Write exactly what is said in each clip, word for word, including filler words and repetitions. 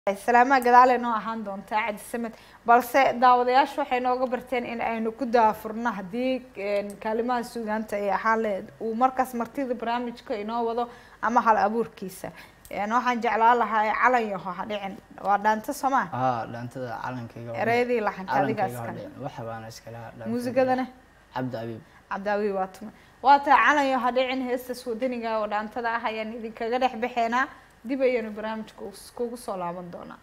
السلامة قدالي إنه أهان دون تاعد السمت بس داودياش waxay nooga barteen in aynu ku daafurno hadii kalimaha suugaanta ay xaalad uu markaas martida barnaamijka inoo wado ama hal abuurkiisa een waxaan jeclaan lahaa calan yaho hadhicin waa dhaanta Soomaa ah dhaantada calankayga ereydii laxanka adiga iska waxa baan iska lahaa muusigadana Cabdi Abiib Cabdi Abiib waa tuma waa taa calan yaho hadhicin heesta Suudaniga oo dhaantada ah ayaan idinkaga dhex bixeenaa dib ayaynu barnaamijka kugu soo laaban doonaa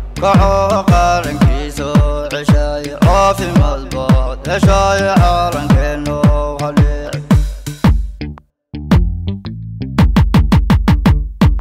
Kaho qarankiiso ceshay oo fi madbad ceshay caaran